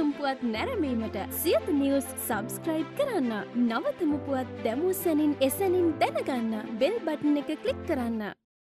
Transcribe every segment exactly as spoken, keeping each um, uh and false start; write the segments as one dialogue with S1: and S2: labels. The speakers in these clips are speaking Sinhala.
S1: උණුසුම් පුවත් නැරඹීමට සියත නිවුස් සබ්ස්ක්‍රයිබ් කරන්න. නවතම පුවත් දැමූ සැනින් එසැනින් දැනගන්න බෙල් බටන් එක ක්ලික් කරන්න.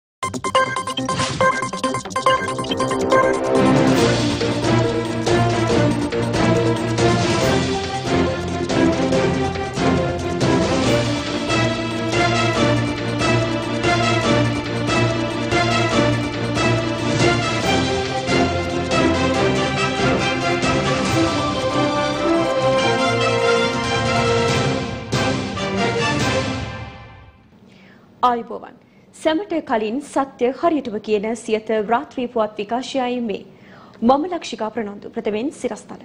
S2: ආයුබෝවන් සැමට කලින් සත්‍ය හරියටම කියන සියත රාත්‍රී පුවත් විකාශයයි මේ මම ලක්ෂිකා ප්‍රනන්දු ප්‍රථමයෙන් සිරස්තල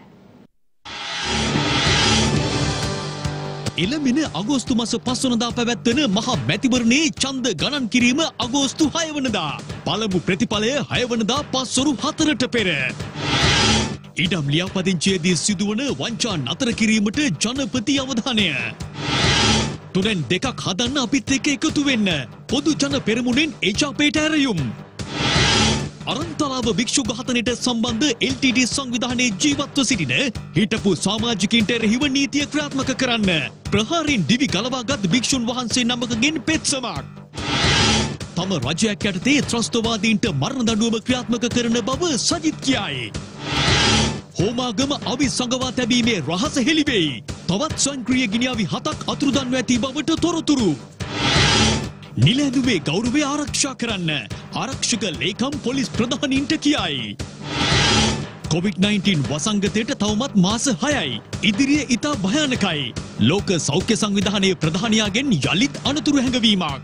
S3: එළඹෙන අගෝස්තු මාස පහ වෙනිදා පැවැත්වෙන මහා මැතිවරණයේ ඡන්ද ගණන් කිරීම අගෝස්තු හය වෙනිදා පළමු ප්‍රතිඵලය හය වෙනිදා පස්වරු හතරට පෙර ඉඩම් ලියාපදිංචියේදී සිදුවන වංචා නතර කිරීමට ජනපති අවධානය තුනෙන් දෙකක් හදන්න අපිත් එක්ක එකතු වෙන්න පොදු ජන පෙරමුණෙන් එචාපේට ඇරයුම් අරන්තලාව භික්ෂු ඝාතනයට සම්බන්ධ එල් ටී ටී සංවිධානයේ ජීවත්ව සිටින හිටපු සමාජිකයින්ට එරෙහිව නීතිය ක්‍රියාත්මක කරන්න ප්‍රහාරයෙන් දිවි ගලවාගත් භික්ෂුන් වහන්සේ නමකගෙන් පෙත්සමක් තම රජයක් යටතේ ත්‍රස්තවාදීන්ට මරණ දඬුවම ක්‍රියාත්මක කරන බව සජිත් කියයි. හෝමාගම අවි සංගවා තැබීමේ රහස හෙළිවෙයි. තවත් සංක්‍රීය ගිනිඅවි හතක් අතුරුදන්ව ඇති බවට තොරතුරු. නිල ඇඳුමේ ගෞරවය ආරක්ෂා කරන්න ආරක්ෂක ලේකම් පොලිස් ප්‍රධානීන්ට කියයි. කොවිඩ් නයින්ටීන් වසංගතයට තවමත් මාස හයයි. ඉදිරියේ ඉතා භයානකයි. ලෝක සෞඛ්‍ය සංවිධානයේ ප්‍රධානියාගෙන් යළිත් අනතුරු හැඟවීමක්.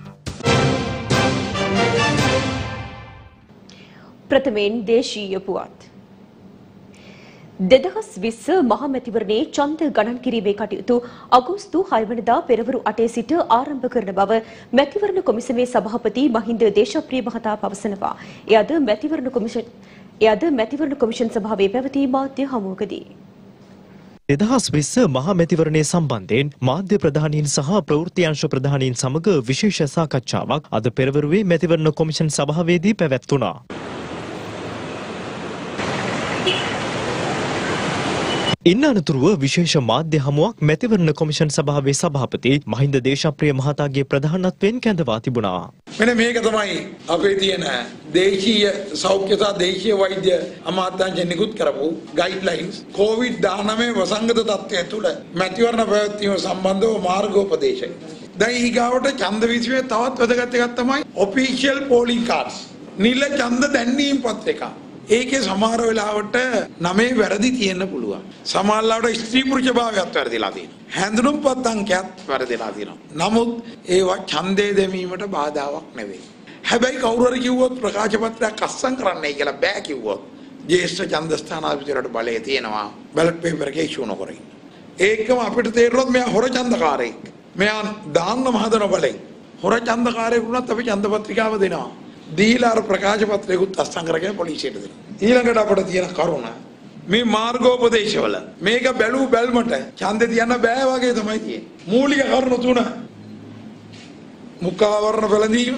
S2: ප්‍රථමයෙන් දේශීය පුවත් දෙදහස් විස්ස මහ මැතිවරණයේ ඡන්ද ගණන් කිරීමේ කටයුතු අගෝස්තු හය වෙනිදා පෙරවරු අටේ සිට ආරම්භ කරන බව මැතිවරණ කොමිසමේ සභාපති මහින්ද දේශප්‍රිය මහතා පවසනවා. එය අද මැතිවරණ කොමිෂන් එය අද මැතිවරණ කොමිෂන් සභාවේ පැවති මාධ්‍ය හමුවකදී
S4: දෙදහස් විස්ස මහ මැතිවරණය සම්බන්ධයෙන් මාධ්‍ය ප්‍රධානීන් සහ ප්‍රවෘත්ති අංශ ප්‍රධානීන් සමග විශේෂ සාකච්ඡාවක් අද පෙරවරුවේ මැතිවරණ කොමිෂන් සභාවේදී පැවැත්වුණා. ඉන් අනතුරුව විශේෂ මාධ්‍ය හමුවක් මැතිවරණ කොමිෂන් සභාවේ සභාපති මහින්ද දේශප්‍රිය මහතාගේ ප්‍රධානත්වයෙන් කැඳවා තිබුණා.
S5: මෙන්න මේක තමයි අපේ තියෙන දේශීය සෞඛ්‍ය සහ දේශීය වෛද්‍ය අමාත්‍යාංශයෙන් නිකුත් කරපු ගයිඩ්ලයින්ස් කොවිඩ් දානමය වසංගත තත්ත්වය තුළ මැතිවරණ පැවැත්වීම සම්බන්ධව මාර්ගෝපදේශය. දැන් ඊගාවට ඡන්ද විසීමේ තවත් වැදගත් එකක් තමයි ඔෆිෂියල් පෝලිං කාඩ්ස්. නිල ඡන්ද දැන්වීම් පත්‍රිකා. ඒකේ සමහර වෙලාවට නමේ වැරදි තියෙන්න පුළුවන්. සමහර වෙලාවට ස්ත්‍රී පුරුෂ භාවයත් වැරදිලා තියෙනවා. හැඳුනුම්පත් අංකයත් වැරදිලා තියෙනවා. නමුත් ඒවා ඡන්දේ දැමීමට බාධාවක් නෙවෙයි. හැබැයි කවුරු හරි කිව්වොත් ප්‍රකාශ පත්‍රයක් අස්සම් කරන්නයි කියලා බෑ කිව්වොත් ජ්‍යෙෂ්ඨ ඡන්ද ස්ථානාධිපතිවරට බලය තියෙනවා බැලට් පේපර් එකේ ඉෂුව නොකර ඉන්න. ඒකම අපිට තේරුනොත් මෙයා හොර ඡන්දකාරයෙක්. මෙයා දාන්න මහදන බලෙන් හොර ඡන්දකාරයෙක් වුණත් අපි ඡන්ද පත්‍රිකාව දෙනවා. දීලා අර ප්‍රකාශ පත්‍රයකුත් අස්සම් කරගෙන පොලිසියට දෙනවා. ඊළඟට අපිට තියෙන කරුණ මේ මාර්ගෝපදේශවල මේක බැලූ බැල්මට ඡන්දේ තියන්න බෑ වගේ තමයි තියෙන්නේ. මූලික කරුණු තුන මුඛාවරණ වැළඳීම,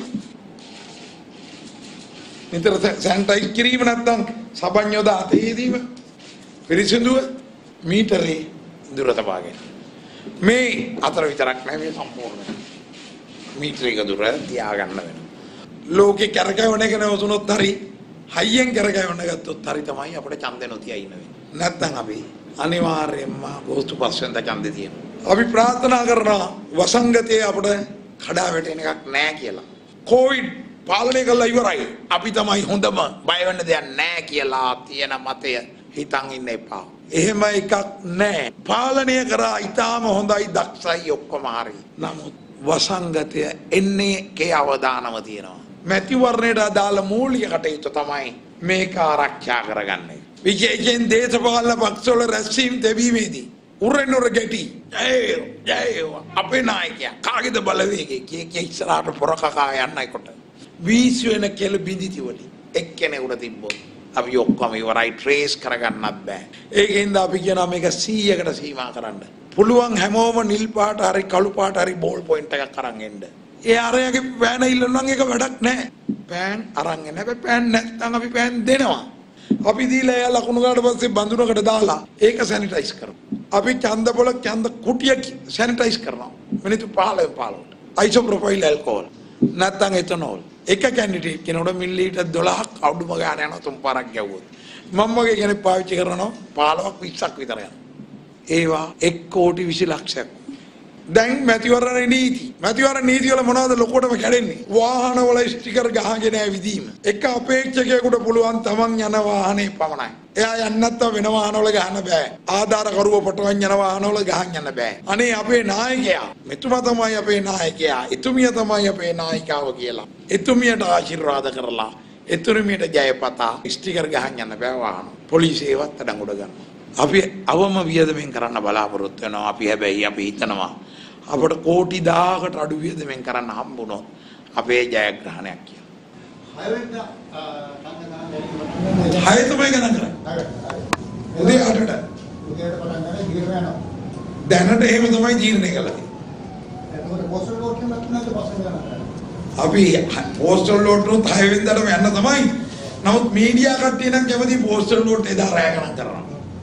S5: නිතර සැනිටයිස් කිරීම නැත්නම් සබන් යොදා අතේදීම, පිරිසිදුව, මීටරේ දුර තබා ගැනීම. මේ අතර විතරක් නෙමෙයි මේ සම්පූර්ණ මීටරයක දුර තියාගන්න වෙනවා. ලෝකේ කරකවන එක නවතුනොත් හරි හයියෙන් කරකවන්න ගත්තොත් හරි තමයි අපිට ඡන්දේ නොතිය ඉන්න වෙන්නේ. නැත්නම් අපි අනිවාර්යයෙන්ම අගෝස්තු පහ වෙනිදා ඡන්දේ තියෙනවා. අපි ප්‍රාර්ථනා කරනවා වසංගතයේ අපිට කඩා වැටෙන එකක් නැහැ කියලා. කොවිඩ් පාලනය කළා ඉවරයි. අපි තමයි හොඳම බය වෙන්න දෙයක් නැහැ කියලා තියෙන මතය හිතන් ඉන්න එපා. එහෙම එකක් නැහැ. පාලනය කරා ඊටාම හොඳයි දක්ෂයි ඔක්කොම හරි. නමුත් වසංගතය එන්නේ කේ අවදානම තියෙනවා. මැතිවරණයට අදාළ මූලික කටයුතු තමයි මේක ආරක්ෂා කරගන්නේ. විශේෂයෙන් දේශපාලන පක්ෂවල රැස්වීම් තැබීමේදී උරෙන් උර ගැටි ජය ජය අපේ නායකයා කාගේද බලවේගය කිය කිය ඉස්සරහට පොරකකා යන්නයි කොට වීසි වෙන කෙල බිඳිති වලින් එක්කෙනෙකුට තිබ්බොත් අපි ඔක්කොම ඉවරයි ට්‍රේස් කරගන්නත් බෑ. ඒකෙන්ද අපි කියනවා මේක සීයකට සීමා කරන්න. පුළුවන් හැමෝම නිල් පාට හරි කළු පාට හරි බෝල් පොයින්ට් එකක් අරන් එන්න. ඒ අරයාගේ පෑන ඉල්ලනවා නම් ඒක වැඩක් නැහැ. පෑන් අරන් එන්න. හැබැයි පෑන් නැත්නම් අපි පෑන් දෙනවා. අපි දීලා එයා ලකුණු ගාට පස්සේ බඳුනකට දාලා ඒක සැනිටයිස් කරමු. අපි ඡන්ද පොළ ඡන්ද කුටිය සැනිටයිස් කරනවා. මිනිත්තු පහළොව පහළොවට. අයිසෝප්‍රොපයිල් ඇල්කොහොල් නැත්නම් එතනෝල්. එක කැන්ඩිඩේට් කෙනෙකුට මිලිලීටර් දොළහක් අඩුම ගාන යනවා තුන් පාරක් ගැව්වොත්. මම වගේ කෙනෙක් පාවිච්චි කරනවා පහළොවක් විස්සක් විතර යනවා. ඒවා එක් කෝටි විසි ලක්ෂයක්. දැන් මැතිවරණ නීති මැතිවරණ නීති වල මොනවද ලොකුටම කැඩෙන්නේ? වාහන වල ස්ටිකර් ගහගෙන ඇවිදීම. එක අපේක්ෂකයෙකුට පුළුවන් තමන් යන වාහනේ පමණයි. එයා යන්නේ නැත්නම් වෙන වාහන වල ගහන්න බෑ. ආධාරකරුව පටවන් යන වාහන වල ගහන්න යන්න බෑ. අනේ අපේ නායකයා මෙතුමා තමයි අපේ නායකයා. එතුමිය තමයි අපේ නායිකාව කියලා. එතුමියට ආශිර්වාද කරලා එතුමියට ජයපතා ස්ටිකර් ගහන්න යන්න බෑ වාහන. පොලිසියවත් අඩංගුඩ ගන්නවා. අපි අවම වියදමෙන් කරන්න බලාපොරොත්තු වෙනවා. අපි හැබැයි අපි හිතනවා අපට කෝටි දහයකට අඩු වියදමෙන් කරන්න හම්බුනොත් අපේ ජයග්‍රහණයක් කියලා. හය තමයි ගණන් කරන්නේ. උදේ අටට. උදේට පටන් ගන්න ජීර්ණ යනවා. දැනට එහෙම තමයි ජීර්ණය කළා තියෙන්නේ. එතකොට පෝස්ටල් ලෝඩ් එකක් නැත්නම් පස්සේ ගන්න. අපි පෝස්ටල් ලෝඩ් උත් හය වෙනිදාටම යන්න තමයි. නමුත් මීඩියා කට්ටිය නම් කැමති පෝස්ටල් ලෝඩ් එදා රැය ගණන් කරනවා.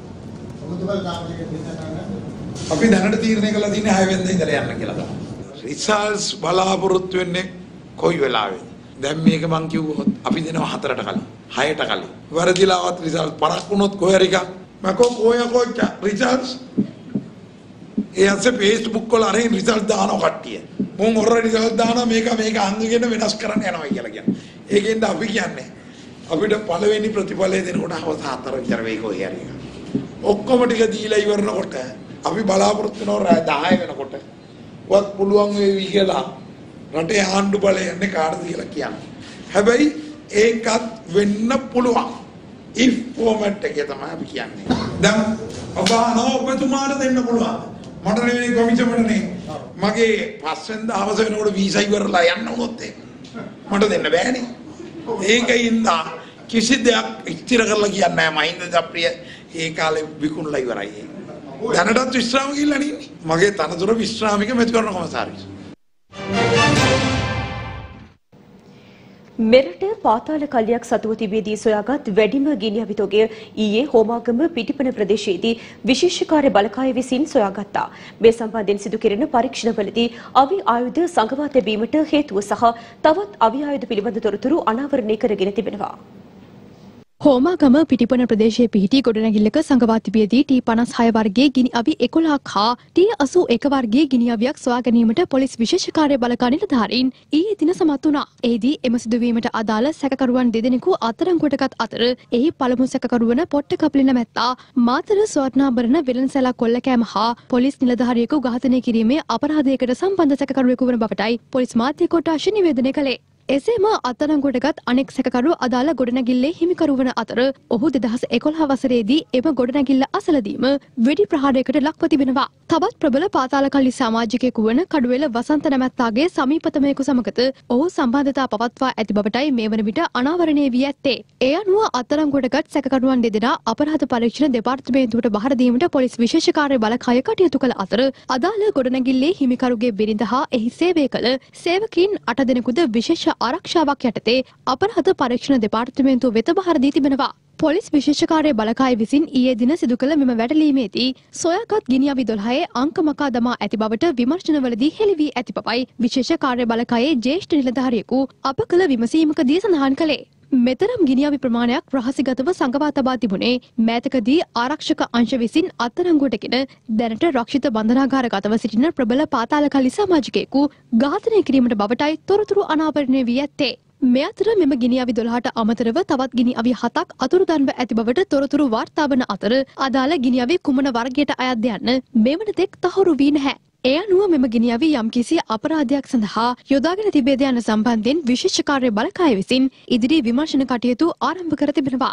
S5: අපි දැනට තීරණය කළා තියෙන්නේ හය වෙනිදා ඉඳලා යන්න කියලා තමයි. රිසල්ට්ස් බලාපොරොත්තු වෙන්නේ කොයි වෙලාවෙද? දැන් මේක මං කිව්වොත් අපි දෙනවා හතරට කලින්, හයට කලින්. වරදිලාවත් රිසල්ට් පරක් වුණොත් කොහේ හරි එකක් මකෝ කොයා කොච්ච රිසල්ට්ස් එයාසේ Facebook වල අරින් රිසල්ට් දානවා කට්ටිය. මොන් ඔරේ රිසල්ට් දානවා මේක මේක අංගගෙන වෙනස් කරන්න යනවා කියලා කියනවා. ඒකෙන්ද අපි කියන්නේ අපිට පළවෙනි ප්‍රතිඵලය දෙනකොට අවස හතර විතර වෙයි කොහේ හරි එකක්. ඔක්කොම ටික දීලා ඉවරනකොට අපි බලාපොරොත්තු වෙනවා රාය දහය වෙනකොට වත් පුළුවන් වේවි කියලා රටේ ආණ්ඩු බලය යන්නේ කාටද කියලා කියන්නේ. හැබැයි ඒකත් වෙන්න පුළුවන්. if format එකේ තමයි අපි කියන්නේ. දැන් ඔබ අනෝ ඔබතුමාට දෙන්න පුළුවන්. මට නෙවෙයි කොමිෂමරනේ. මගේ පස්වෙනිදා හවස වෙනකොට වීසා ඉවරලා යන්න උනොත් ඒක මට දෙන්න බෑනේ. ඒකින්ද කිසි දෙයක් ඉස්තිර කරලා කියන්නේ නැහැ. මහින්ද ජප්‍රිය ඒ කාලේ විකුණලා ඉවරයි. දැනටත් විශ්‍රාම ගිහිල්ලා නෙන්නේ. මගේ තනතුර විශ්‍රාමික මෙතුකරන කොමසාරිස්.
S2: මෙරට පාතාල කල්ලියක් සතුව තිබෙදී සොයාගත් වැඩිම ගිනි අවිතෝගය ඊයේ හෝමාගම පිටිපන ප්‍රදේශයේදී විශේෂ කාර්ය බලකාය විසින් සොයාගත්තා. මේ සම්බන්ධයෙන් සිදු කෙරෙන පරීක්ෂණවලදී අවි ආයුධ සංගවා තැබීමට හේතුව සහ තවත් අවි ආයුධ පිළිබඳ තොරතුරු අනාවරණය කරගෙන තිබෙනවා.
S6: හෝමාගම පිටිපන ප්‍රදේශයේ පිහිටි ගොඩනැගිල්ලක සංගවා තිබියදී ටී පනස් හය වර්ගයේ ගිනි අවි එකොළහක් හා ටී අසූ එක වර්ගයේ ගිනි අවියක් සොයා ගැනීමට පොලිස් විශේෂ කාර්ය බලකා නිලධාරීන් ඊයේ දින සමත් වුණා. එහිදී එම සිදුවීමට අදාළ සැකකරුවන් දෙදෙනෙකු අත්අඩංගුවටගත් අතර එහි පළමු සැකකරුවන පොට්ටකපලි නැමැත්තා මාතර ස්වර්ණාභරණ වෙළඳසැලක් කොල්ලකෑම හා පොලිස් නිලධාරියෙකු ඝාතනය කිරීමේ අපරාධයකට සම්බන්ධ සැකකරුවෙකු වන බවටයි පොලිස් මාධ්‍ය කොට්ටාශ නිවේදනය කළේ. එසේම අත්අඩංගුවටගත් අනෙක් සැකකරු අදාළ ගොඩනැගිල්ලේ හිමිකරු වන අතර ඔහු දෙදහස් එකොළහ වසරේදී එම ගොඩනැගිල්ල අසලදීම වෙඩි ප්‍රහාරයකට ලක්ව තිබෙනවා. තවත් ප්‍රබල පාතාලකල්ලි සමාජිකයෙකු වන කඩුවෙල වසන්ත නැමැත්තාගේ සමීපතමයෙකු සමගත ඔහු සම්බන්ධතා පවත්වා ඇති බවටයි මේ වන විට අනාවරණය වී ඇත්තේ. ඒ අනුව අත්අඩංගුවටගත් සැකකරුවන් දෙදෙනා අපරාධ පරීක්ෂණ දෙපාර්තමේන්තුවට බහර දීමට පොලිස් විශේෂ කාර්ය බලකාය කටයුතු කළ අතර අදාළ ගොඩනැගිල්ලේ හිමිකරුගේ බිරිඳ හා එහි සේවය කළ සේවකීන් අට දෙනෙකුද විශේෂ ආරක්ෂාවක් යටතේ අපරාධ පරීක්ෂණ දෙපාර්තමේන්තුව වෙත බහර දී තිබෙනවා. පොලිස් විශේෂ කාර්ය බලකාය විසින් ඊයේ දින සිදු කළ මෙම වැටලීමේදී සොයාගත් ගිනි අවි දොළහේ අංක මකා දමා ඇති බවට විමර්ශනවලදී හෙළි වී ඇති බවයි විශේෂ කාර්ය බලකායේ ජ්‍යෙෂ්ඨ නිලධාරියෙකු අප කළ විමසීමකදී සඳහන් කළේ. මෙතරම් ගිනි අවි ප්‍රමාණයක් රහසිගතව සංගවා තබා තිබුණේ මෑතකදී ආරක්ෂක අංශ විසින් අත්අඩංගුවටගෙන දැනට රක්ෂිත බන්ධනාගාරගතව සිටින ප්‍රබල පාතාලකල්ලි සමාජිකයෙකු ඝාතනය කිරීමට බවටයි තොරතුරු අනාවරණය වී ඇත්තේ. මේ අතර මෙම ගිනි අවි දොළහට අමතරව තවත් ගිනි අවි හතක් අතුරුදන්ව ඇති බවට තොරතුරු වාර්තා වන අතර අදාළ ගිනි අවි කුමන වර්ගයට අයත්ද යන්න මෙවන තෙක් තහවුරු වී නැහැ. ඒ අනුව මෙම ගිනි අවි යම්කිසි අපරාධයක් සඳහා යොදාගෙන තිබේද යන සම්බන්ධයෙන් විශේෂ කාර්ය බලකාය විසින් ඉදිරි විමර්ශන කටයුතු ආරම්භ කර තිබෙනවා.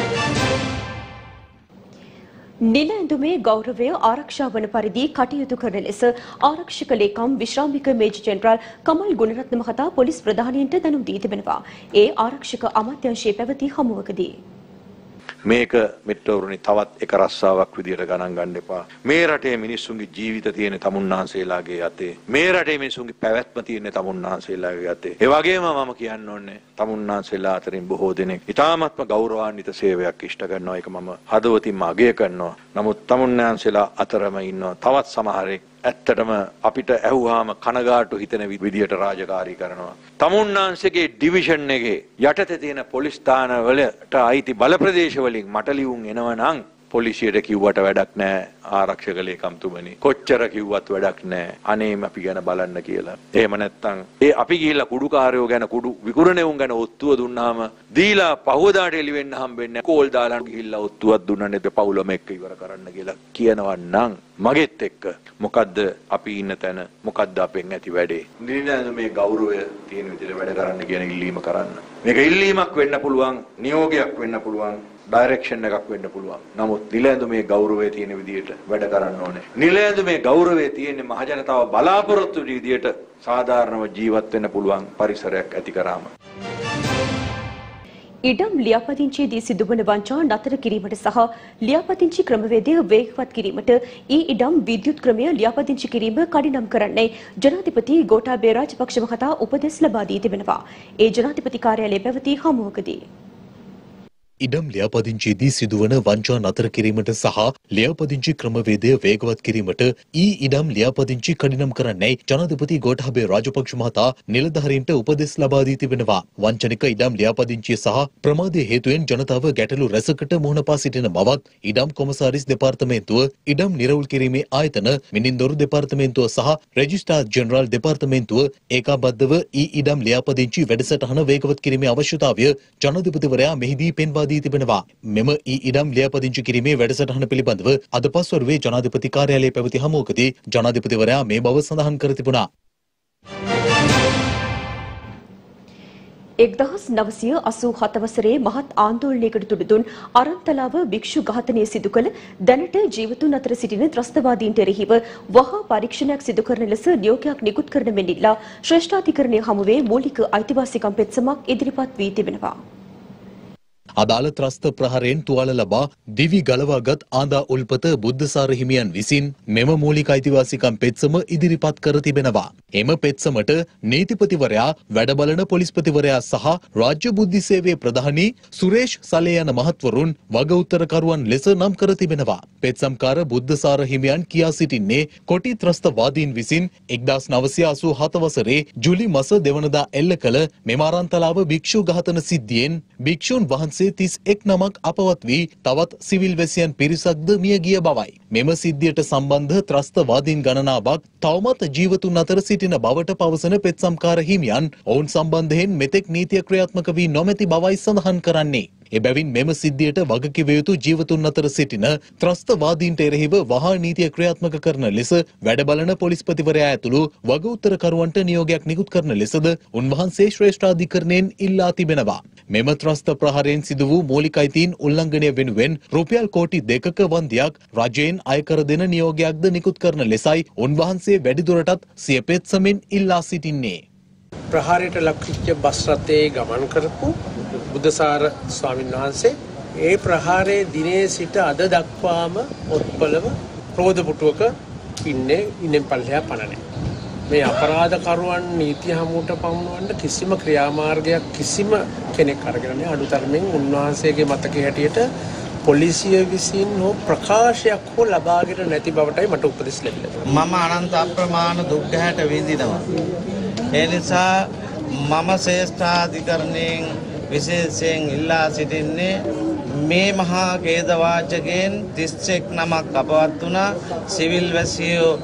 S2: නිල ඇඳුමේ ගෞරවය ආරක්ෂා වන පරිදි කටයුතු කරන ලෙස ආරක්ෂක ලේකම් විශ්‍රාමික මේජර් ජෙනරාල් කමල් ගුණරත්න මහතා පොලිස් ප්‍රධානියන්ට දැනුම් දී තිබෙනවා. ඒ ආරක්ෂක අමාත්‍යාංශයේ පැවති හමුවකදී
S7: මේක මෙට්ටවරුනි තවත් එක රස්සාවක් විදියට ගණන් ගන්න එපා. මේ රටේ මිනිස්සුන්ගේ ජීවිත තියෙන තමුන්නාන්සේලාගේ යතේ. මේ රටේ මිනිස්සුන්ගේ පැවැත්ම තියෙන තමුන්නාන්සේලාගේ යතේ. ඒ වගේම මම කියන්න ඕනේ තමුන්නාන්සේලා අතරින් බොහෝ දෙනෙක් ඉතාමත්ම ගෞරවාන්විත සේවයක් ඉෂ්ට කරනවා. ඒක මම හදවතින්ම අගය කරනවා. නමුත් තමුන්නාන්සේලා අතරම ඉන්නවා තවත් සමහරෙක් ඇත්තටම අපිට ඇහුවාම කනගාටු හිතෙන විදියට රාජකාරී කරනවා. තමුන්නාන්සේගේ ඩිවිෂන් එකේ යටතේ තියෙන පොලිස් ස්ථාන වලට අයිති බල ප්‍රදේශ වලින් මට ලියුම් එනවනම් පොලිසියට කිව්වට වැඩක් නැහැ ආරක්ෂක ලේකම්තුමනි. කොච්චර කිව්වත් වැඩක් නැහැ. අනේම අපි ගැන බලන්න කියලා. එහෙම නැත්නම් ඒ අපි ගිහිල්ලා කුඩුකාරයෝ ගැන කුඩු විකුණනෙවුන් ගැන ඔත්තුව දුන්නාම දීලා පහවදාට එළි වෙන්න හම්බෙන්නේ කෝල් දාලා ගිහිල්ලා ඔත්තුවක් දුන්නා නේද පවුලම එක්ක ඉවර කරන්න කියලා කියනවා නම් මගෙත් එක්ක මොකද්ද අපි ඉන්න තැන මොකද්ද අපෙන් ඇති වැඩේ? නිලැඳු මේ ගෞරවය තියෙන විදිහට වැඩ කරන්න කියන ඉල්ලීම කරන්න. මේක ඉල්ලීමක් වෙන්න පුළුවන්, නියෝගයක් වෙන්න පුළුවන්, ඩයිරෙක්ෂන් එකක් වෙන්න පුළුවන්. නමුත් නිලැඳුමේ ගෞරවය තියෙන විදිහට වැඩ කරන්න ඕනේ. නිලැඳුමේ ගෞරවය තියෙන්නේ මහජනතාව බලාපොරොත්තු වෙන විදිහට සාධාරණව ජීවත් වෙන්න පුළුවන් පරිසරයක් ඇති කරාම.
S2: ඉඩම් ලියාපදිංචියේදී සිදුවන වංචා නතර කිරීමට සහ ලියාපදිංචි ක්‍රමවේදය වේගවත් කිරීමට ඊ ඉඩම් විද්‍යුත් ක්‍රමය ලියාපදිංචි කිරීම කඩිනම් කරන්නයි ජනාධිපති ගෝඨාභය රාජපක්ෂ මහතා උපදෙස් ලබා දී තිබෙනවා. ඒ ජනාධිපති කාර්යාලයේ පැවති හමුවකදී
S4: ඉඩම් ලියාපදිංචියේදී සිදුවන වංචා නතර කිරීමට සහ ලියාපදිංචි ක්‍රමවේදය වේගවත් කිරීමට ඊ ඉඩම් ලියාපදිංචි කඩිනම් කරන්නයි ජනාධිපති ගෝඨාභය රාජපක්ෂ මහතා නිලධාරීන්ට උපදෙස් ලබා දී තිබෙනවා. වංචනික ඉඩම් ලියාපදිංචිය සහ ප්‍රමාදයේ හේතුවෙන් ජනතාව ගැටලු රැසකට මුහුණ පා සිටින බවත් ඉඩම් කොමසාරිස් දෙපාර්තමේන්තුව, ඉඩම් නිරවුල් කිරීමේ ආයතන, මිනින්දොරු දෙපාර්තමේන්තුව සහ රෙජිස්ට්‍රාර් ජෙනරාල් දෙපාර්තමේන්තුව ඒකාබද්ධව ඊ ඉඩම් ලියාපදිංචි වැඩසටහන වේගවත් කිරීමේ අවශ්‍යතාවය ජනාධිපතිවරයා මෙහිදී පෙන්වා දී තිබෙනවා. මෙම ඊ ඉඩම් ලියාපදිංචි කිරීමේ වැඩසටහන පිළිබඳව අද පස්වරුවේ ජනාධිපති කාර්යාලයේ පැවති හමුවකදී ජනාධිපතිවරයා මේ බව සඳහන් කර තිබුණා.
S2: එක්දහස් නවසිය අසූ හත වසරේ මහත් ආන්දෝලනයකට තුඩු දුන් අරන්තලාව භික්ෂු ඝාතනය සිදු කළ දැනට ජීවතුන් අතර සිටින ත්‍රස්තවාදීන්ට එරෙහිව වහා පරීක්ෂණයක් සිදු කරන ලෙස නියෝගයක් නිකුත් කරන මෙන්නිල්ලා ශ්‍රේෂ්ඨාධිකරණය හමුවේ මූලික අයිතිවාසිකම් පෙත්සමක් ඉදිරිපත් වී තිබෙනවා.
S4: අදාළ ත්‍රස්ත ප්‍රහාරයෙන් තුවාල ලබා දිවි ගලවාගත් ආඳා උල්පත බුද්ධසාර හිමියන් විසින් මෙම මූලික අයිතිවාසිකම් පෙත්සම ඉදිරිපත් කර තිබෙනවා. එම පෙත්සමට නීතිපතිවරයා, වැඩබලන පොලිස්පතිවරයා සහ රාජ්‍ය බුද්ධි සේවයේ ප්‍රධානී සුරේෂ් සලේ යන මහත්වරුන් වග උත්තරකරුවන් ලෙස නම් කර තිබෙනවා. පෙත්සම්කාර බුද්ධසාර හිමියන් කියා සිටින්නේ කොටි ත්‍රස්තවාදීන් විසින් එක්දහස් නවසිය අසූ හත වසරේ ජුලි මස දෙවනදා එල්ල කළ මෙම අරන්තලාව භික්ෂු ඝාතන සිද්ධියෙන් භික්ෂුන් වහන්සේ තිස් එක් නමක් අපවත් වී තවත් සිවිල් වැසියන් පිරිසක්ද මිය ගිය බවයි. මෙම සිද්ධියට සම්බන්ධ ත්‍රස්තවාදීන් ගණනාවක් තවමත් ජීවතුන් අතර සිටින බවට පවසන පෙත්සම්කාර හිමියන් ඔවුන් සම්බන්ධයෙන් මෙතෙක් නීතිය ක්‍රියාත්මක වී නොමැති බවයි සඳහන් කරන්නේ. එබැවින් මෙම සිද්ධියට වගකිව යුතු ජීවතුන් අතර සිටින ත්‍රස්තවාදීන්ට එරෙහිව වහා නීතිය ක්‍රියාත්මක කරන ලෙස වැඩබලන පොලිස්පතිවරයා ඇතුළු වග උත්තරකරුවන්ට නියෝගයක් නිකුත් කරන ලෙසද උන්වහන්සේ ශ්‍රේෂ්ඨාධිකරණයෙන් ඉල්ලා තිබෙනවා. මෙම ත්‍රස්ත ප්‍රහාරයෙන් සිදු වූ මූලික අයිතීන් උල්ලංඝනය වෙනුවෙන් රුපියල් කෝටි දෙකක වන්දියක් රජයෙන් අයකර දෙන නියෝගයක්ද නිකුත් කරන ලෙසයි උන්වහන්සේ වැඩිදුරටත් සිය පෙත්සමෙන් ඉල්ලා සිටින්නේ.
S8: ප්‍රහාරයට ලක්විච්ච බස් රථයේ ගමන් කරපු බුද්ධසාර ස්වාමීන් වහන්සේ ඒ ප්‍රහාරයේ දිනේ සිට අද දක්වාම ඔත්පලව රෝද පුටුවක ඉන්නේ ඉන්නෙන් පල්ලෙහා පනනේ. මේ අපරාධකරුවන් නීතිය හමුවට පමුණවන්න කිසිම ක්‍රියාමාර්ගයක් කිසිම කෙනෙක් අරගෙන නැහැ. අඩුතරමින් උන්වහන්සේගේ මතකයේ හැටියට පොලිසිය විසින් හෝ ප්‍රකාශයක් හෝ ලබාගෙන නැති බවටයි මට උපදෙස් ලැබිලා.
S9: මම අනන්ත අප්‍රමාණ දුක් ගැහැට විඳිනවා. ඒ නිසා මම ශ්‍රේෂ්ඨාධිකරණයෙන් විශේෂයෙන් ඉල්ලා සිටින්නේ මේ මහා ඛේදවාචකයෙන් තිස් එක් නමක් අපවත් වුණා. සිවිල් වැසියෝ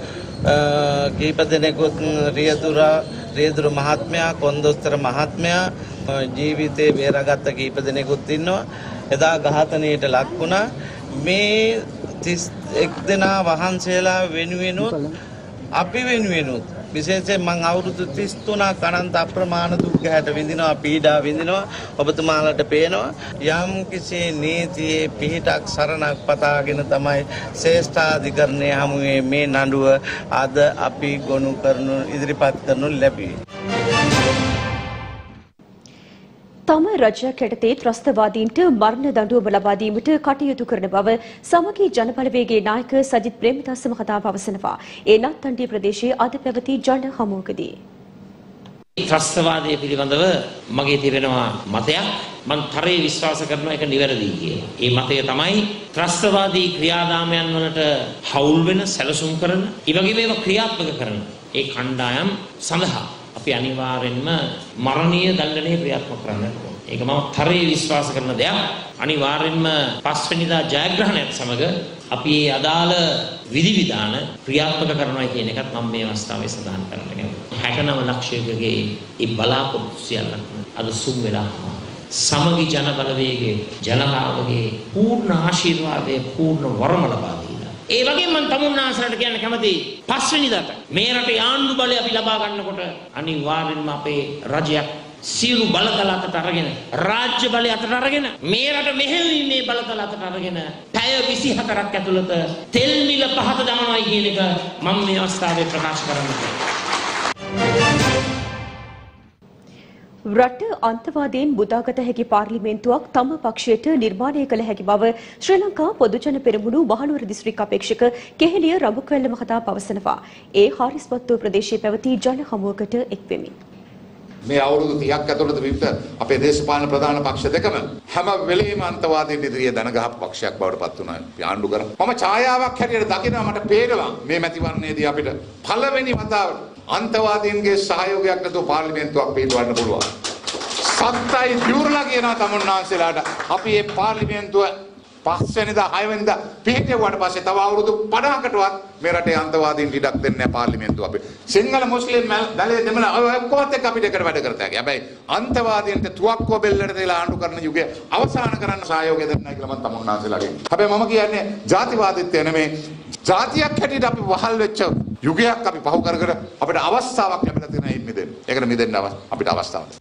S9: කීප දෙනෙකුත් රියදුර රියදුරු මහත්මයා, කොන්දොස්තර මහත්මයා ජීවිතේ බේරාගත්ත කීප දෙනෙකුත් ඉන්නවා. එදා ඝාතනයට ලක් වුණා. මේ තිස් එක් දෙනා වහන්සේලා වෙනුවෙනුත් අපි වෙනුවෙනුත් විශේෂයෙන් මම අවුරුදු තිස් තුනක් අනන්ත අප්‍රමාණ දුක් ගැහැට විඳිනවා, පීඩා විඳිනවා. ඔබතුමාලට පේනවා යම් කිසි නීතියේ පිහිටක් සරණක් පතාගෙන තමයි ශ්‍රේෂ්ඨාධිකරණයේ හමුවේ මේ නඩුව අද අපි ගොනු කරනු ඉදිරිපත් කරනු ලැබුවේ.
S2: තම රජයක් යටතේ ත්‍රස්තවාදීන්ට මරණ දඬුවම ලබා දීමට කටයුතු කරන බව සමගි ජනබලවේගයේ නායක සජිත් ප්‍රේමදාස මහතා පවසනවා. ඒ නත්තණ්ඩිය ප්‍රදේශයේ අද පැවති ජන හමුවකදී
S10: ත්‍රස්තවාදය පිළිබඳව මගේ තිබෙනවා මතයක්. මම තරයේ විශ්වාස කරනවා ඒක නිවැරදි කියලා. ඒ මතය තමයි ත්‍රස්තවාදී ක්‍රියාදාමයන් වලට හවුල් වෙන සැලසුම් කරන, ඒ වගේම ඒවා ක්‍රියාත්මක කරන ඒ කණ්ඩායම් සඳහා අපි අනිවාර්යෙන්ම මරණීය දඬනය ක්‍රියාත්මක කරන්න ඕනේ. ඒක මම තරයේ විශ්වාස කරන දෙයක්. අනිවාර්යෙන්ම පස්වෙනිදා ජයග්‍රහණයත් සමග අපි මේ අදාළ විධිවිධාන ක්‍රියාත්මක කරනවා කියන එකත් මම මේ අවස්ථාවේ සඳහන් කරන්න කැමතියි. හැටනව ලක්ෂයකගේ ඒ බලාපොරොත්තු සියල්ලක්ම අද සුන් වෙලා සමගි ජන බලවේගයේ ජනතාවගේ පූර්ණ ආශිර්වාදයේ පූර්ණ වරම ලබා දීලා. ඒ වගේම මම තමුන්නාසලට කියන්න කැමතියි පස්වෙනිදාට මේ රටේ ආණ්ඩු බලය අපි ලබා ගන්නකොට අනිවාර්යෙන්ම අපේ රජයක් සියලු බලතල අතට අරගෙන රාජ්‍ය බලය අතට අරගෙන මේ රට මෙහෙයීමේ බලතල අතට අරගෙන පැය විසිහතරක් ඇතුළත තෙල් මිල පහත දමනවායි කියන එක මම මේ අවස්ථාවේ ප්‍රකාශ කරනවා.
S2: රට අන්තවාදයෙන් බුදාගත හැකි පාර්ලිමේන්තුවක් තම පක්ෂයට නිර්මාණය කළ හැකි බව ශ්‍රී ලංකා පොදුජන පෙරමුණු මහනුවර දිස්ත්‍රික් අපේක්ෂක කෙහෙලිය රඹුකැල්ල මහතා පවසනවා. ඒ හාරිස්පත්තුව ප්‍රදේශයේ පැවති ජන හමුවකට එක්වෙමින්
S11: මේ අවුරුදු තිහක් ඇතුළත විවිධ අපේ දේශපාලන ප්‍රධාන පක්ෂ දෙකම හැම වෙලෙම අන්තවාදයෙන් ඉදිරියේ දන ගහපු පක්ෂයක් බවට පත් වුණා. ආණ්ඩු කරා. මම ඡායාවක් හැටියට දකිනවා මට පේනවා මේ මැතිවරණයේදී අපිට පළවෙනි වතාවට අන්තවාදීන්ගේ සහයෝගයක් නැතුව පාර්ලිමේන්තුවක් පිටවන්න පුළුවන්. සත්තයි දියුරලා කියනවා තමුන්නාන්සලාට අපි මේ පාර්ලිමේන්තුව පස්වෙනිදා හයවෙනිදා පිටේවට පස්සේ තව අවුරුදු පනහකටවත් මේ රටේ අන්තවාදීන් ඉඩක් දෙන්නේ නැහැ පාර්ලිමේන්තුව අපි. සිංහල මුස්ලිම් දලයේ දෙමළ ඔක්කොත් එක්ක අපිට එකට වැඩ කරත හැකියි. හැබැයි අන්තවාදීන්ට තුවක්කුව බෙල්ලට දාලා ආණ්ඩු කරන යුගය අවසන් කරන්න සහයෝගය දෙන්න නැහැ කියලා මම තමුන්නාන්සලාගෙන්. හැබැයි මම කියන්නේ ජාතිවාදීත්වය නෙමෙයි. ජාතියක් හැටියට අපි වහල් වෙච්ච යුගයක් අපි පහු කරගෙන අපිට අවස්ථාවක් ලැබිලා තියෙනවා මේ මිදෙන්න. ඒකට මිදෙන්න අපිට අවස්ථාවක්.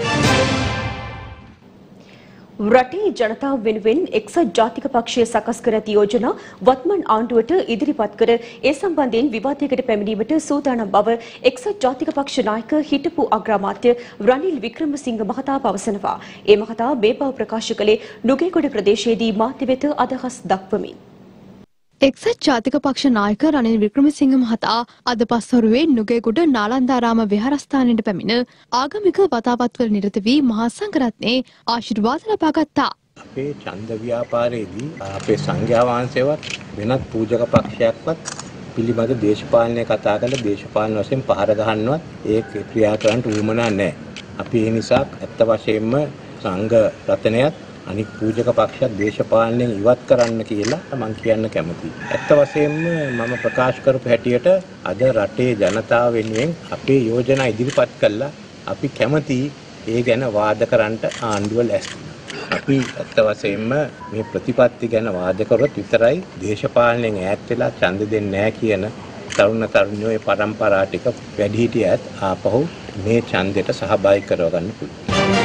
S2: රටේ ජනතාව වෙනුවෙන් එක්සත් ජාතික පක්ෂය සකස් කර ඇති යෝජනා වත්මන් ආණ්ඩුවට ඉදිරිපත් කර ඒ සම්බන්ධයෙන් විවාදයකට පැමිණීමට සූදානම් බව එක්සත් ජාතික පක්ෂ නායක හිටපු අග්‍රාමාත්‍ය රනිල් වික්‍රමසිංහ මහතා පවසනවා. ඒ මහතා මේ බව ප්‍රකාශ කළේ නුගේගොඩ ප්‍රදේශයේදී මාධ්‍ය වෙත අදහස් දක්වමින්.
S6: එක්සත් ජාතික පක්ෂ නායක රනිල් වික්‍රමසිංහ මහතා අද පස්වරුවේ නුගේගොඩ නාලන්දාරාම විහාරස්ථානයට පැමිණ ආගමික වතාවත්වල නිරත වී මහා සංඝරත්නයේ ආශිර්වාද ලබා ගත්තා.
S12: අපේ ඡන්ද ව්‍යාපාරයේදී අපේ සංඝයා වහන්සේවත් වෙනත් පූජක පක්ෂයක්වත් පිළිබඳ දේශපාලනය කතා කරලා දේශපාලන වශයෙන් පහර ගහන්නවත් ඒ ක්‍රියා කරන්න උවමනා නැහැ. අපි ඒ නිසා ඇත්ත වශයෙන්ම සංඝ රත්නයත් අනික් පූජක පක්ෂයක් දේශපාලනයෙන් ඉවත් කරන්න කියලා මම කියන්න කැමතියි. ඇත්ත වශයෙන්ම මම ප්‍රකාශ කරපු හැටියට අද රටේ ජනතාව වෙනුවෙන් අපේ යෝජනා ඉදිරිපත් කළා. අපි කැමතියි ඒ ගැන වාද කරන්න ආණ්ඩුව ලැස්ති. අපි ඇත්ත වශයෙන්ම මේ ප්‍රතිපත්ති ගැන වාද කරොත් විතරයි දේශපාලනයෙන් ඈත් වෙලා ඡන්ද දෙන්නේ නැහැ කියන තරුණ තරුණියෝ පරම්පරා ටික වැඩිහිටියත් ආපහු මේ ඡන්දයට සහභාගී කරව ගන්න පුළුවන්.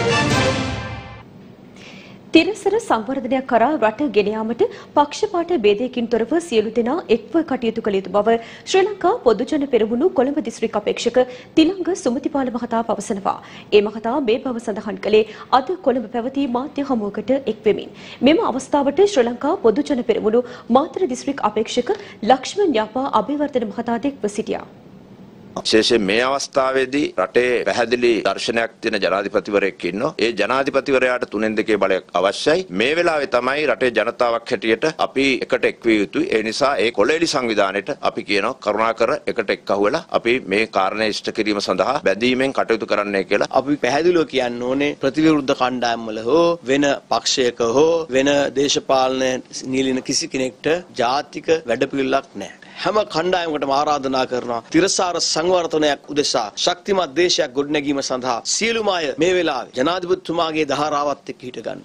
S2: තිරසර සංවර්ධනයක් කරා රට ගෙන යාමට පක්ෂපාත ભેදයකින් තොරව සියලු දෙනා එක්ව කටයුතු කළ යුතු බව ශ්‍රී ලංකා පොදුජන පෙරමුණු කොළඹ දිස්ත්‍රික් අපේක්ෂක තිලංග සුමතිපාල මහතා පවසනවා. ඒ මහතා මේ බව සඳහන් කළේ අද කොළඹ පැවති මාධ්‍ය හමුවකට එක් වෙමින්. මෙම අවස්ථාවට ශ්‍රී ලංකා පොදුජන පෙරමුණු මාතර දිස්ත්‍රික් අපේක්ෂක ලක්ෂ්මන් යාපා අබේවර්ධන මහතා එක්ව සිටියා.
S7: විශේෂයෙන් මේ අවස්ථාවේදී රටේ පැහැදිලි දර්ශනයක් තියෙන ජනාධිපතිවරයෙක් ඉන්නවා. ඒ ජනාධිපතිවරයාට තුනෙන් දෙකේ බලය අවශ්‍යයි. මේ වෙලාවේ තමයි රටේ ජනතාවක් හැටියට අපි එකට එක්විය යුතුයි. ඒ නිසා ඒ කොළේලි සංවිධානයේට අපි කියනවා කරුණාකර එකට එක්කහුවලා අපි මේ කාරණේ ඉෂ්ට කිරීම සඳහා බැඳීමෙන් කටයුතු කරන්නයි කියලා.
S13: අපි පැහැදිලිව කියන්න ඕනේ ප්‍රතිවිරුද්ධ කණ්ඩායම් වල හෝ වෙන පක්ෂයක හෝ වෙන දේශපාලන නිලින කිසි කෙනෙක්ට ජාතික වැඩපිළිවෙලක් නැහැ. හැම කණ්ඩායමකටම ආරාධනා කරනවා තිරසාර සංවර්ධනයක් උදෙසා ශක්තිමත් දේශයක් ගොඩනැගීම සඳහා සියලුම අය මේ වෙලාවේ ජනාධිපතිතුමාගේ දහරාවත් එක්ක හිට ගන්න.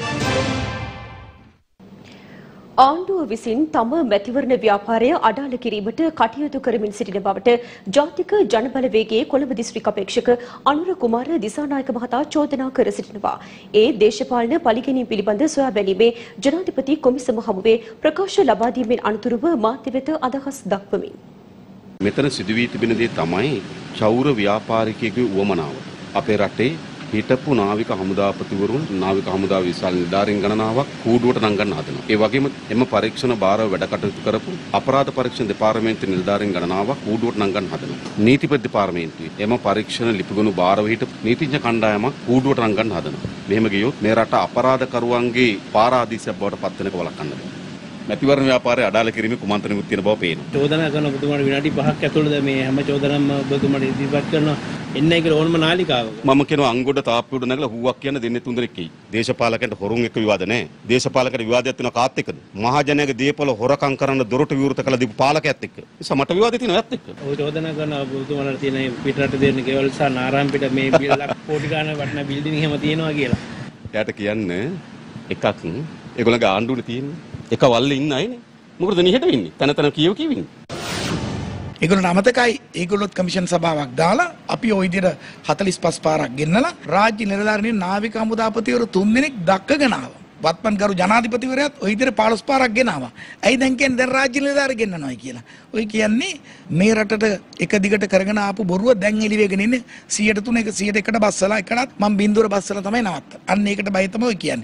S2: ආණ්ඩුව විසින් තම මැතිවරණ ව්‍යාපාරය අඩාල කිරීමට කටයුතු කරමින් සිටින බවට ජාතික ජනබලවේගයේ කොළඹ දිස්ත්‍රික් අපේක්ෂක අනුර කුමාර දිසානායක මහතා චෝදනා කර සිටිනවා. ඒ දේශපාලන පරිගැනීම් පිළිබඳ සොයා බැලීමේ ජනාධිපති කොමිසම හමුවේ ප්‍රකාශ ලබා දීමෙන් අනතුරුව මාධ්‍ය වෙත අදහස් දක්වමින්.
S14: මෙතන සිදුවී තිබෙන දේ තමයි චෞර ව්‍යාපාරිකයෙකුගේ උවමනාව. අපේ රටේ හිටපු නාවික හමුදාපතිවරුන් නාවික හමුදා විශාල නිලධාරීන් ගණනාවක් කූඩුවට නංගන්න හදනවා. ඒ වගේම එම පරීක්ෂණ භාරව වැඩ කටයුතු කරපු අපරාධ පරීක්ෂණ දෙපාර්තමේන්තුවේ නිලධාරීන් ගණනාවක් කූඩුවට නංගන්න හදනවා. නීතිපති දෙපාර්තමේන්තුවේ එම පරීක්ෂණ ලිපිගොනු භාරව හිටපු නීතිඥ කණ්ඩායමක් කූඩුවට නංගන්න හදනවා. මෙහෙම ගියොත් මේ රට අපරාධකරුවන්ගේ පාරාදීසයක් බවට පත් වෙනක වළක්වන්න බෑ. මැතිවරණ ව්‍යාපාරය අඩාල කිරීමේ කුමන්ත්‍රණයක් තියෙන බව පේනවා.
S15: චෝදනා කරන ඔබතුමාට විනාඩි පහක් ඇතුළත මේ හැම චෝදනාවක්ම ඔබතුමාට ඉදිරිපත් කරනවා. එන්නයි කියලා ඕනම නාලිකාවක.
S14: මම කියනවා අංගොඩ තාප්පුවට නැගලා හුවක් කියන්න දෙන්නේ තුන්දෙනෙක් එයි. දේශපාලකයන්ට හොරුන් එක්ක විවාද නැහැ. දේශපාලකයට විවාදයක් තියෙනවා කාත් එක්කද? මහජනයාගේ දීපල හොරකම් කරන්න දොරටු විවෘත කළ දීපු පාලකයාත් එක්ක. ඒ සමට විවාදේ තියෙනවා යත් එක්ක.
S15: ඔය චෝදනා කරන ඔබතුමාට තියෙන පිටරට දෙන්න ගෙවල් සහ නාරාම්පිට මේ ලක් කෝටි ගාණක් වටිනා බිල්ඩින් එහෙම තියෙනවා කියලා.
S14: එයාට කියන්න එකක් ඒගොල්ලන්ගේ ආණ්ඩුවනේ තියෙන්නේ. එක වල්ලේ ඉන්න අයනේ. මොකටද නිහෙට වෙන්නේ? තන තන කියව කියවින්නේ.
S5: ඒගොල්ලන්ට අමතකයි ඒගොල්ලොත් කමිෂන් සභාවක් දාලා අපි ওই විදිහට හතළිස් පහ පාරක් ගෙන්නලා රාජ්‍ය නිලධාරීන් නාවික හමුදාපතිවරු තුන් දෙනෙක් දක්කගෙන ආවා. වත්මන් ගරු ජනාධිපතිවරයාත් ওই විදිහට පහළොස් පාරක් ගෙනාවා. ඇයි දැන් කියන්නේ දැන් රාජ්‍ය නිලධාරී ගෙන්නනවායි කියලා. ඔය කියන්නේ මේ රටට එක දිගට කරගෙන ආපු බොරුව දැන් එලි වෙගෙන ඉන්නේ සියයට තුන එක සියයට එකට බස්සලා එකටත් මම බින්දුවර බස්සලා තමයි නවත්තන්නේ. අන්න ඒකට බය තමයි ඔය කියන්නේ.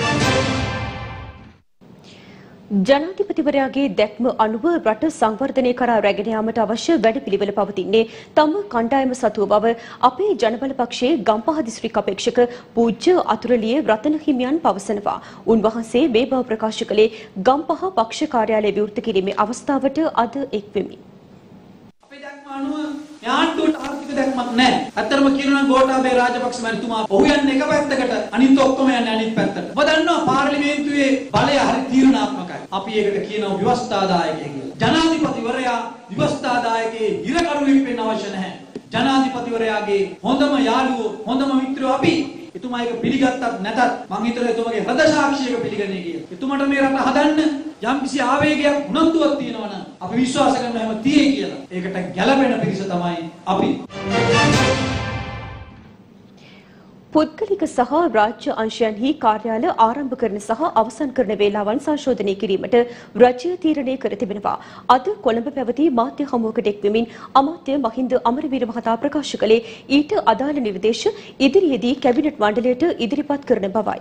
S2: ජනාධිපතිවරයාගේ දැක්ම අනුව රට සංවර්ධනය කරා රැගෙන යාමට අවශ්‍ය වැඩපිළිවෙල පවතින්නේ තම කණ්ඩායම සතුව බව අපේ ජනබල පක්ෂයේ ගම්පහ දිස්ත්‍රික් අපේක්ෂක පූජ්‍ය අතුරලිය රතන හිමියන් පවසනවා. උන්වහන්සේ මේ බව ප්‍රකාශ කළේ ගම්පහ පක්ෂ කාර්යාලය විවෘත කිරීමේ අවස්ථාවට අද එක් වෙමින්.
S16: අපේ දැක්ම අනුව යාන්ටුවට ආර්ථික දැක්මක් නැහැ. අත්‍තරම කියනවා ගෝඨාභය රාජපක්ෂ මැතිතුමා ඔහු යන්නේ එක පැත්තකට අනිත් ඔක්කොම යන්නේ අනිත් පැත්තට. ඔබ දන්නවා පාර්ලිමේන්තුවේ බලය හරි තීරණාත්මකයි. අපි ඒකට කියනවා ව්‍යවස්ථාදායකය කියලා. ජනාධිපතිවරයා ව්‍යවස්ථාදායකයේ ඉරකරුවෙක් වෙන්න අවශ්‍ය නැහැ. ජනාධිපතිවරයාගේ හොඳම යාළුවෝ හොඳම මිත්‍රයෝ අපි. එතුමා ඒක පිළිගත්තත් නැතත් මම හිතනවා එතුමාගේ හෘද සාක්ෂියක පිළිගන්නේ කියලා. එතුමාට මේ රට හදන්න යම්කිසි ආවේගයක් උනන්දුවක් තියෙනවා නම් අපි විශ්වාස කරනවා එහෙම තියෙයි කියලා. ඒකට ගැළපෙන පිරිස තමයි අපි.
S2: පුද්ගලික සහ රාජ්‍ය අංශයන්හි කාර්යාල ආරම්භ කරන සහ අවසන් කරන වේලාවන් සංශෝධනය කිරීමට රජය තීරණය කර තිබෙනවා. අද කොළඹ පැවති මාධ්‍ය හමුවකට එක් වෙමින් අමාත්‍ය මහින්ද අමරවීර මහතා ප්‍රකාශ කළේ ඊට අදාළ නිර්දේශ ඉදිරියේදී කැබිනට් මණ්ඩලයට ඉදිරිපත් කරන බවයි.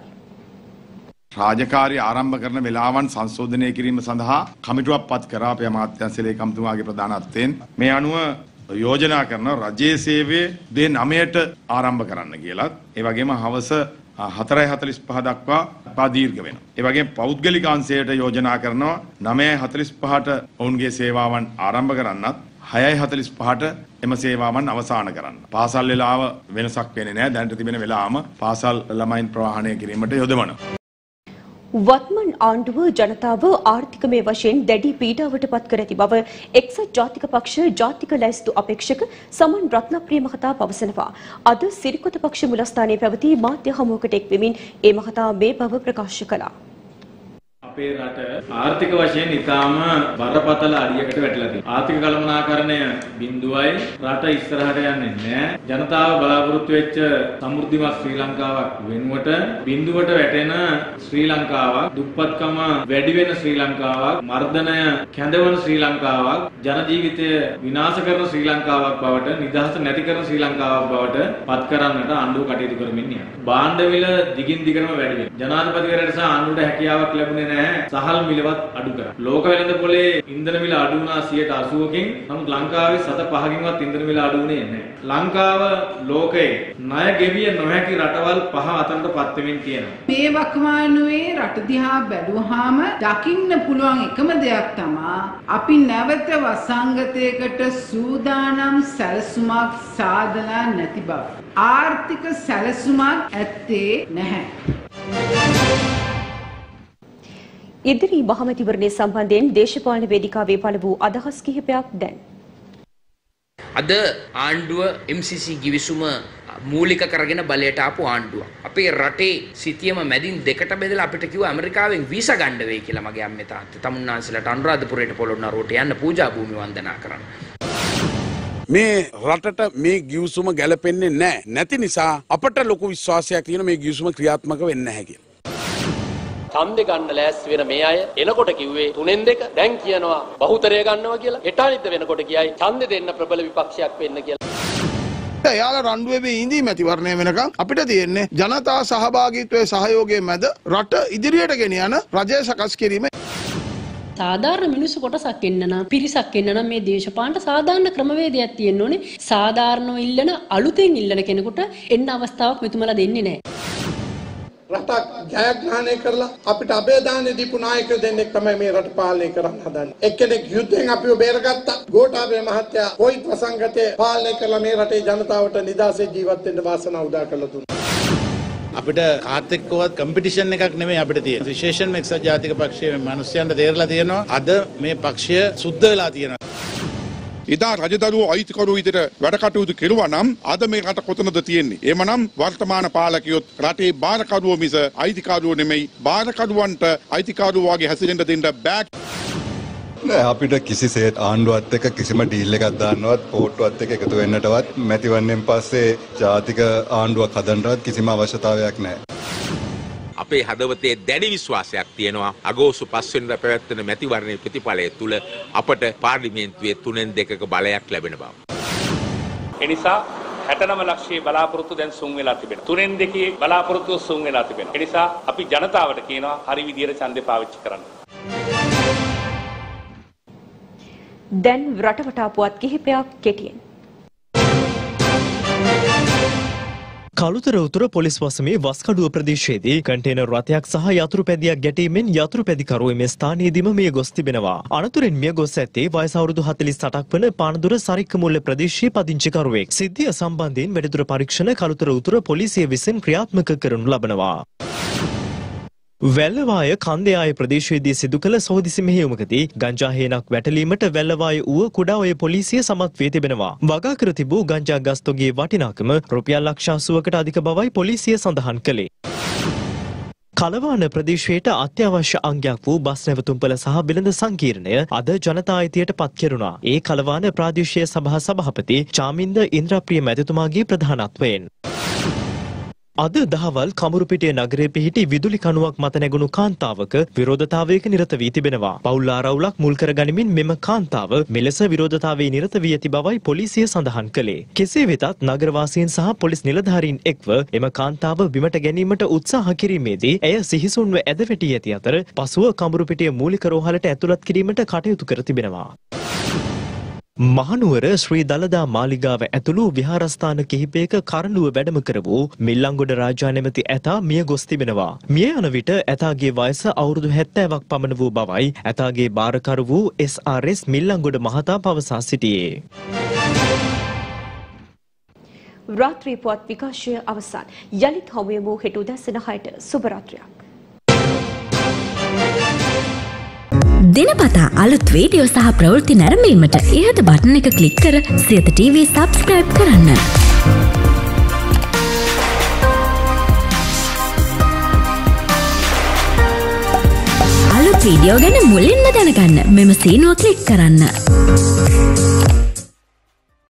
S17: රාජකාරී ආරම්භ කරන වේලාවන් සංශෝධනය කිරීම සඳහා කමිටුවක් පත් කරා අපේ අමාත්‍යාංශ ලේකම්තුමාගේ ප්‍රධානත්වයෙන්. මේ අනුව යෝජනා කරන රජයේ සේවය දේ නවයට ආරම්භ කරන්න කියලත් ඒ වගේම හවස හතරයි හතළිස් පහ දක්වා පා දීර්ඝ වෙනවා. ඒ වගේම පෞද්ගලික අංශයට යෝජනා කරනවා නවයයි හතළිස් පහට ඔවුන්ගේ සේවාවන් ආරම්භ කරන්නත් හයයි හතළිස් පහට එම සේවාවන් අවසන් කරන්න. පාසල් වේලාව වෙනසක් වෙන්නේ නැහැ. දැනට තිබෙන වෙලාවම පාසල් ළමයින් ප්‍රවාහනය කිරීමට යොදවනවා.
S2: වත්මන් ආණ්ඩුව ජනතාව ආර්ථිකමය වශයෙන් දැඩි පීඩාවට පත් කර ඇති බව එක්සත් ජාතික පක්ෂ ජාතික ලැයිස්තු අපේක්ෂක සමන් රත්නප්‍රිය මහතා පවසනවා. අද සිරිකොත පක්ෂ මුලස්ථානයේ පැවති මාධ්‍ය හමුවකට එක් වෙමින් ඒ මහතා මේ බව ප්‍රකාශ කළා.
S18: අපේ රට ආර්ථික වශයෙන් ඉතාම බරපතල අඩියකට වැටිලා තියෙනවා. ආර්ථික කළමනාකරණය බිඳුවයි රට ඉස්සරහට යන්නේ නැහැ. ජනතාව බලාපොරොත්තු වෙච්ච සමෘද්ධිමත් ශ්‍රී ලංකාවක් වෙනුවට බිඳුවට වැටෙන ශ්‍රී ලංකාවක්, දුප්පත්කම වැඩි වෙන ශ්‍රී ලංකාවක්, මර්ධනය කැඳවන ශ්‍රී ලංකාවක්, ජන ජීවිතය විනාශ කරන ශ්‍රී ලංකාවක් බවට, නිදහස නැති කරන ශ්‍රී ලංකාවක් බවට පත් කරන්නට ආණ්ඩුව කටයුතු කරමින් යනවා. භාණ්ඩ මිල දිගින් දිගටම වැඩි වෙනවා. ජනාධිපතිවරයාට සහ ආණ්ඩුවට හැකියාවක් ලැබුණේ නැහැ. සහල් මිලවත් අඩු කරා. ලෝක වෙළඳ පොලේ ඉන්ධන මිල අඩු වුණා සියයට අසූවකින්. නමුත් ලංකාවේ සත පහකින්වත් ඉන්ධන මිල අඩු වුණේ නැහැ. ලංකාව ලෝකයේ ණය ගෙවිය නොහැකි රටවල් පහ අතරට පත් වෙමින් තියෙනවා.
S19: මේ වකවානුවේ රට දිහා බැලුවාම දකින්න පුළුවන් එකම දෙයක් තමයි අපි නැවත වසංගතයකට සූදානම් සැලසුමක් සාදලා නැති බව. ආර්ථික සැලසුමක් ඇත්තේ නැහැ.
S2: ඉදිරි මහමැතිවරණය සම්බන්ධයෙන් දේශපාලන වේදිකාවේ පළ වූ අදහස් කිහිපයක් දැන්.
S20: අද ආණ්ඩුව එම් සී සී ගිවිසුම මූලික කරගෙන බලයට ආපු ආණ්ඩුව. අපේ රටේ සිටියම මැදින් දෙකට බෙදලා අපිට කිව්වා ඇමරිකාවෙන් වීසා ගන්න වෙයි කියලා මගේ අම්මේ තාත්තේ. තමුන්නාන්සලට අනුරාධපුරයට පොළොන්නරුවට යන්න පූජා භූමි වන්දනා කරන්න.
S21: මේ රටට මේ ගිවිසුම ගැලපෙන්නේ නැහැ. නැති නිසා අපට ලොකු විශ්වාසයක් තියෙන මේ ගිවිසුම ක්‍රියාත්මක වෙන්නේ නැහැ කියලා.
S22: ඡන්දෙ ගන්න ලෑස්ති වෙන මේ අය එනකොට කිව්වේ තුනෙන් දෙක දැන් කියනවා බහුතරය ගන්නවා කියලා. හෙට අනිද්ද වෙනකොට කියයි ඡන්දෙ දෙන්න ප්‍රබල විපක්ෂයක් වෙන්න කියලා.
S1: එයාලා රණ්ඩු වෙවි ඉඳී මැතිවරණය වෙනකම් අපිට තියෙන්නේ ජනතා සහභාගීත්වයේ සහයෝගයේ මැද රට ඉදිරියට ගෙන යන රජය සකස් කිරීම.
S3: සාධාරණ මිනිස්සු කොටසක් ඉන්න නම් පිරිසක් ඉන්න නම් මේ දේශපාලන සාධාරණ ක්‍රමවේදයක් තියෙන්න ඕනේ. සාධාරණව ඉල්ලන අලුතෙන් ඉල්ලන කෙනෙකුට එන්න අවස්ථාවක් මෙතුමලා දෙන්නේ නැහැ.
S23: රටක් ජයග්‍රහණය කරලා අපිට අබේදානෙ දීපු නායක දෙන්නෙක් තමයි මේ රට පාලනය කරන්න හදන්නේ. එක්කෙනෙක් යුද්ධයෙන් අපිව බේරගත්තා. ගෝඨාභය මහත්තයා කොයි ප්‍රසංගතේ පාලනය කරලා මේ රටේ ජනතාවට නිදහසේ ජීවත් වෙන්න වාසනාව උදා කරලා දුන්නා.
S24: අපිට කාත් එක්කවත් කම්පිටිෂන් එකක් නෙමෙයි අපිට තියෙන්නේ. විශේෂයෙන්ම එක්සත් ජාතික පක්ෂයේ මිනිස්යන්ට තේරලා තියෙනවා අද මේ පක්ෂය සුද්ධ වෙලා තියෙනවා.
S25: ඉදා රජදරුවෝ අයිතිකරු විදිහට වැඩ කටයුතු කෙරුවා නම් අද මේ රට කොතනද තියෙන්නේ? එමනම් වර්තමාන පාලකයොත් රටේ බාරකරුවෝ මිස අයිතිකරුවෝ නෙමෙයි. බාරකරුවන්ට අයිතිකරුවෝ වගේ හැසිරෙන්න දෙන්න බෑ.
S26: නෑ අපිට කිසිසේත් ආණ්ඩුවත් එක්ක කිසිම ඩීල් එකක් දාන්නවත් පොට්ටුවත් එක්ක එකතු වෙන්නටවත් මැතිවරණයෙන් පස්සේ ජාතික ආණ්ඩුවක් හදන්නවත් කිසිම අවශ්‍යතාවයක් නෑ.
S27: අපේ හදවතේ දැඩි විශ්වාසයක් තියෙනවා අගෝස්තු පහ වෙනිදා පැවැත්වෙන මැතිවරණයේ ප්‍රතිඵලය තුල අපට පාර්ලිමේන්තුවේ තුනෙන් දෙකක බලයක් ලැබෙන බව.
S22: එනිසා හැටනව ලක්ෂයේ බලාපොරොත්තු දැන් සුන් වෙලා තිබෙනවා. තුනෙන් දෙකේ බලාපොරොත්තු සුන් වෙලා තිබෙනවා. ඒ නිසා අපි ජනතාවට කියනවා හරි විදියට ඡන්දේ පාවිච්චි කරන්න.
S2: දැන් රටවටා පුවත් කිහිපයක් කෙටියෙන්.
S28: කළුතර උතුර පොලිස් වසමේ වස්කඩුව ප්‍රදේශයේදී කන්ටේනර් රථයක් සහ යතුරු පැදියක් ගැටීමෙන් යතුරු පැදිකරුව මේ ස්ථානයේදීම මිය ගොස් තිබෙනවා. අනතුරෙන් මිය ගොස් ඇත්තේ වයස අවුරුදු හතළිස් අටක් වන පානදුර සරික්කමුල්ල ප්‍රදේශයේ පදිංචිකරුවෙක්. සිද්ධිය සම්බන්ධයෙන් වැඩිදුර පරීක්ෂණ කළුතර උතුර පොලිසිය විසින් ක්‍රියාත්මක කරනු ලබනවා. වැල්ලවාය කන්දයාය ප්‍රදේශයේදී සිදු කළ සෝදිසි මෙහෙයුමකදී ගංජා හේනක් වැටලීමට වැල්ලවාය ඌව කුඩා ඔය පොලිසිය සමත් වී තිබෙනවා. වගා කර තිබූ ගංජා ගස්තොගේ වටිනාකම රුපියල් ලක්ෂ අසූවකට අධික බවයි පොලිසිය සඳහන් කළේ. කලවාන ප්‍රදේශයට අත්‍යවශ්‍ය අංගයක් වූ බස් නැවතුම්පල සහ බිලඳ සංකීර්ණය අද ජනතා අයිතියට පත් කෙරුණා. ඒ කලවාන ප්‍රාදේශීය සභා සභාපති චාමින්ද ඉන්ද්‍රප්‍රිය මැතිතුමාගේ ප්‍රධානත්වයෙන්. අද දහවල් කමුරුපිටිය නගරයේ පිහිටි විදුලි කණුවක් මත නැගුණු කාන්තාවක විරෝධතාවයක නිරත වී තිබෙනවා. පවුල් ආරවුලක් මුල් කර ගනිමින් මෙම කාන්තාව මෙලෙස විරෝධතාවයේ නිරත වී ඇති බවයි පොලිසිය සඳහන් කළේ. කෙසේ වෙතත් නගරවාසීන් සහ පොලිස් නිලධාරීන් එක්ව එම කාන්තාව බිමට ගැනීමට උත්සාහ කිරීමේදී ඇය සිහිසුන්ව ඇද වැටී ඇති අතර පසුව කමුරුපිටිය මූලික රෝහලට ඇතුළත් කිරීමට කටයුතු කර තිබෙනවා. මහනුවර ශ්‍රී දළදා මාලිගාව ඇතුළු විහාරස්ථාන කිහිපයක කරඬුව වැඩම කර වූ මිල්ලංගොඩ රාජා නැමැති ඇතා මිය ගොස් තිබෙනවා. මිය යන විට ඇතාගේ වයස අවුරුදු හැත්තෑවක් පමණ වූ බවයි ඇතාගේ බාරකරු වූ එස් ආර් එස් මිල්ලංගොඩ මහතා පවසා සිටියේ.
S2: රාත්‍රී පුවත් විකාශය අවසන්. යලිත් හමු වෙමු හෙට උදැසන හයට. සුබ රාත්‍රියක්.
S29: දිනපතා අලුත් වීඩියෝ සහ ප්‍රවෘත්ති නැරඹීමට ඉහත බටන් එක ක්ලික් කර සියත ටීවී සබ්ස්ක්‍රයිබ් කරන්න. අලුත් වීඩියෝ ගැන මුලින්ම දැනගන්න මෙම සීනුව ක්ලික් කරන්න.